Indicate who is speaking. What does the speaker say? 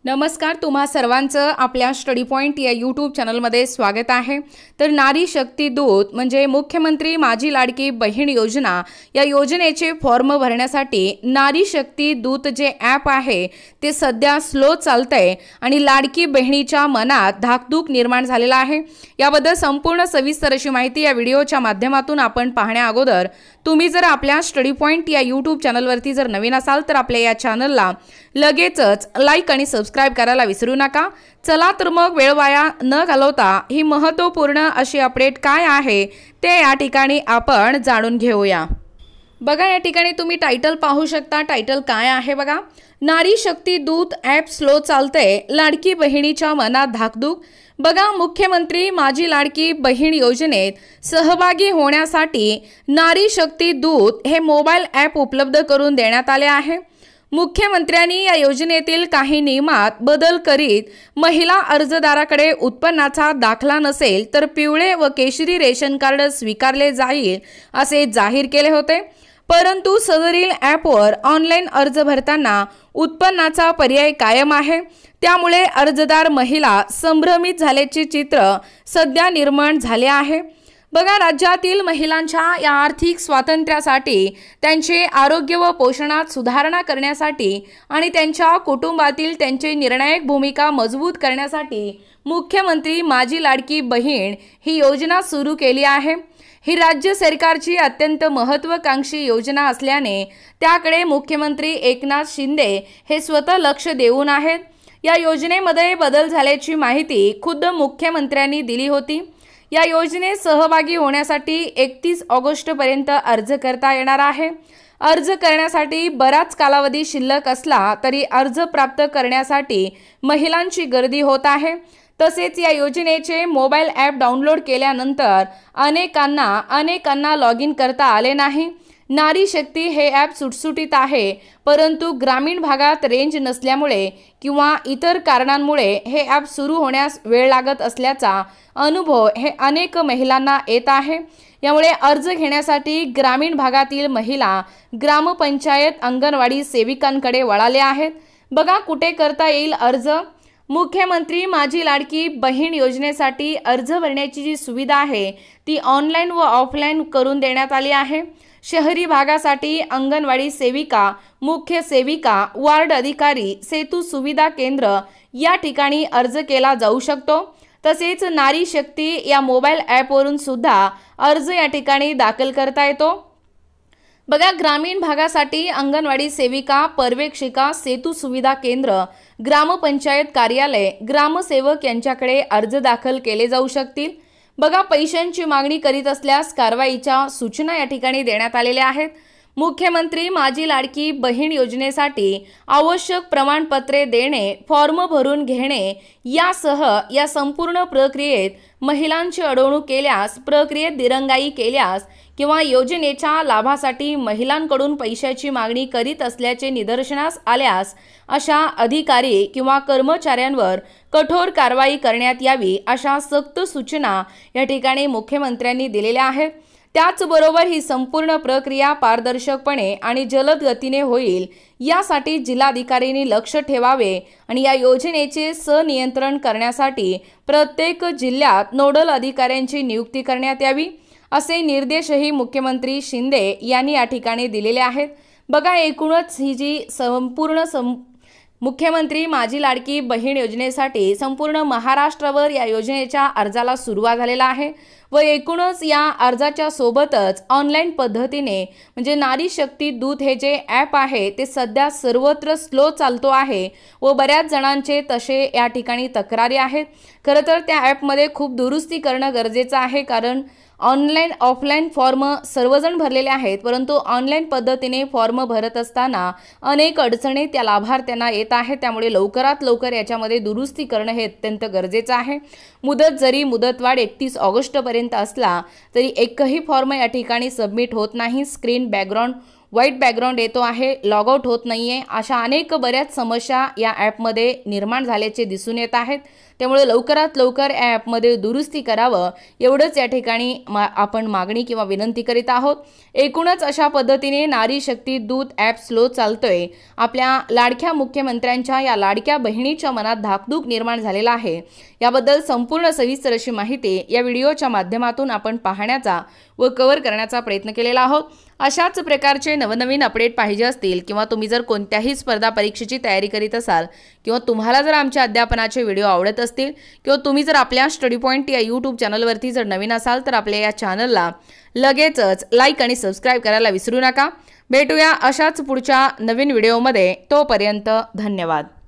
Speaker 1: नमस्कार, तुम्हा सर्वांचं आपल्या स्टडी पॉइंट या यूट्यूब चॅनलमध्ये स्वागत आहे। तर नारी शक्ती दूत म्हणजे मुख्यमंत्री माझी लाडकी बहीण योजना या योजनेचे फॉर्म भरण्यासाठी नारी शक्ती दूत जे ॲप आहे ते सध्या स्लो चालतंय आणि लाडकी बहिणीच्या मनात धाकधूक निर्माण झालेला आहे। याबद्दल संपूर्ण सविस्तर अशी माहिती या व्हिडिओच्या माध्यमातून आपण पाहण्या अगोदर तुम्ही जर आपल्या स्टडी पॉइंट या यूट्यूब चॅनलवरती जर नवीन असाल तर आपल्या या चॅनलला लगेचच लाईक आणि सबस्क्राइब करायला विसरू नका। चला तर मग वेळ वाया न घालवता ही महत्त्वपूर्ण अशी अपडेट काय आहे ते या ठिकाणी आपण जाणून घेऊया। बघा, या ठिकाणी तुम्ही टायटल पाहू शकता। टायटल काय आहे बघा, नारी शक्ती दूत ॲप स्लो चालते, लाडकी बहिणीच्या मनात धाकधूक। बघा, मुख्यमंत्री माझी लाडकी बहीण योजनेत सहभागी होण्यासाठी नारी शक्ती दूत हे मोबाईल ॲप उपलब्ध करून देण्यात आले आहे। मुख्यमंत्र्यांनी या योजनेतील काही नियमात बदल करीत महिला अर्जदाराकडे उत्पन्नाचा दाखला नसेल तर पिवळे व केशरी रेशन कार्ड स्वीकारले जाईल असे जाहीर केले होते। परंतु सदरील ॲपवर ऑनलाईन अर्ज भरताना उत्पन्नाचा पर्याय कायम आहे, त्यामुळे अर्जदार महिला संभ्रमित झाल्याचे चित्र सध्या निर्माण झाले आहे। बघा, राज्यातील महिलांच्या या आर्थिक स्वातंत्र्यासाठी, त्यांचे आरोग्य व पोषणात सुधारणा करण्यासाठी आणि त्यांच्या कुटुंबातील त्यांची निर्णायक भूमिका मजबूत करण्यासाठी मुख्यमंत्री माझी लाडकी बहीण ही योजना सुरू केली आहे। ही राज्य सरकारची अत्यंत महत्त्वाकांक्षी योजना असल्याने त्याकडे मुख्यमंत्री एकनाथ शिंदे हे स्वतः लक्ष देऊन आहेत। या योजनेमध्ये बदल झाल्याची माहिती खुद्द मुख्यमंत्र्यांनी दिली होती। या योजनेत सहभागी होण्यासाठी 31 ऑगस्टपर्यंत अर्ज करता येणार आहे। अर्ज करण्यासाठी बराच कालावधी शिल्लक असला तरी अर्ज प्राप्त करण्यासाठी महिलांची गर्दी होत आहे। तसेच या योजनेचे मोबाईल ॲप डाउनलोड केल्यानंतर अनेकांना लॉग इन करता आले नाही। नारी शक्ती हे ॲप सुटसुटीत आहे, परंतु ग्रामीण भागात रेंज नसल्यामुळे किंवा इतर कारणांमुळे हे ॲप सुरू होण्यास वेळ लागत असल्याचा अनुभव हे अनेक महिलांना येत आहे। यामुळे अर्ज घेण्यासाठी ग्रामीण भागातील महिला ग्रामपंचायत अंगणवाडी सेविकांकडे वळाले आहेत। बघा, कुठे करता येईल अर्ज। मुख्यमंत्री माझी लाडकी बहीण योजनेसाठी अर्ज भरण्याची जी सुविधा आहे ती ऑनलाईन व ऑफलाईन करून देण्यात आली आहे। शहरी भागासाठी अंगणवाडी सेविका, मुख्य सेविका, वार्ड अधिकारी, सेतू सुविधा केंद्र या ठिकाणी अर्ज केला जाऊ शकतो। तसेच नारी शक्ती या मोबाईल ॲपवरून सुद्धा अर्ज या ठिकाणी दाखल करता येतो। बघा, ग्रामीण भागासाठी अंगणवाडी सेविका, पर्यवेक्षिका, सेतू सुविधा केंद्र, ग्रामपंचायत कार्यालय, ग्रामसेवक यांच्याकडे अर्ज दाखल केले जाऊ शकतील। बघा, पैशांची मागणी करीत असल्यास कारवाईच्या सूचना या ठिकाणी देण्यात आलेल्या आहेत। मुख्यमंत्री माझी लाडकी बहीण योजनेसाठी आवश्यक प्रमाणपत्रे देणे, फॉर्म भरून घेणे यासह या संपूर्ण प्रक्रियेत महिलांची अडवणूक केल्यास, प्रक्रियेत दिरंगाई केल्यास किंवा योजनेच्या लाभासाठी महिलांकडून पैशाची मागणी करीत असल्याचे निदर्शनास आल्यास अशा अधिकारी किंवा कर्मचाऱ्यांवर कठोर कारवाई करण्यात यावी अशा सक्त सूचना या ठिकाणी मुख्यमंत्र्यांनी दिलेल्या आहेत। त्याचबरोबर ही संपूर्ण प्रक्रिया पारदर्शकपणे आणि जलद गतीने होईल यासाठी जिल्हाधिकाऱ्यांनी लक्ष ठेवावे आणि या योजनेचे संनियंत्रण करण्यासाठी प्रत्येक जिल्ह्यात नोडल अधिकाऱ्यांची नियुक्ती करण्यात यावी असे निर्देशही मुख्यमंत्री शिंदे यांनी या ठिकाणी दिलेले आहेत। बघा, एकूणच ही जी मुख्यमंत्री माझी लाडकी बहीण योजनेसाठी संपूर्ण महाराष्ट्रावर या योजनेच्या अर्जाला सुरुवात झालेला आहे व एकूणच या अर्जाच्या सोबतच ऑनलाईन पद्धतीने म्हणजे नारी शक्ती दूत हे जे ॲप आहे ते सध्या सर्वत्र स्लो चालतो आहे व बऱ्याच जणांचे तसे या ठिकाणी तक्रारी आहेत। खरं तर त्या ॲपमध्ये खूप दुरुस्ती करणं गरजेचं आहे, कारण ऑनलाईन ऑफलाईन फॉर्म सर्वजण भरलेले आहेत, परंतु ऑनलाईन पद्धतीने फॉर्म भरत असताना अनेक अडचणी त्या लाभार्थ्यांना येत आहेत। त्यामुळे लवकरात लवकर याच्यामध्ये दुरुस्ती करणं हे अत्यंत गरजेचं आहे। मुदतवाढ 31 ऑगस्टपर्यंत असला तरी एकही फॉर्म या ठिकाणी सबमिट होत नाही। स्क्रीन बॅकग्राऊंड व्हाईट बॅकग्राऊंड येतो आहे, लॉग आउट होत नाहीये, अशा अनेक बऱ्याच समस्या या ॲपमध्ये निर्माण झाल्याचे दिसून येत आहेत। त्यामुळे लवकरात लवकर या ॲपमध्ये दुरुस्ती करावं एवढंच या ठिकाणी आपण मागणी किंवा विनंती करीत आहोत। एकूणच अशा पद्धतीने नारी शक्ती दूत ॲप स्लो चालतोय, आपल्या लाडक्या मुख्यमंत्र्यांच्या या लाडक्या बहिणीच्या मनात धाकधूक निर्माण झालेला आहे। याबद्दल संपूर्ण सविस्तर अशी माहिती या व्हिडिओच्या माध्यमातून आपण पाहण्याचा व कव्हर करण्याचा प्रयत्न केलेला आहोत। अशाच प्रकारचे नवनवीन अपडेट पाहिजे असतील किंवा तुम्ही जर कोणत्याही स्पर्धा परीक्षेची तयारी करीत असाल किंवा तुम्हाला जर आमच्या अध्यापनाचे व्हिडिओ आवडत असतील किंवा तुम्ही जर आपल्या स्टडी पॉइंट या यूट्यूब चॅनलवरती जर नवीन असाल तर आपल्या या चॅनलला लगेचच लाईक आणि सबस्क्राईब करायला विसरू नका। भेटूया अशाच पुढच्या नवीन व्हिडिओमध्ये, तोपर्यंत धन्यवाद।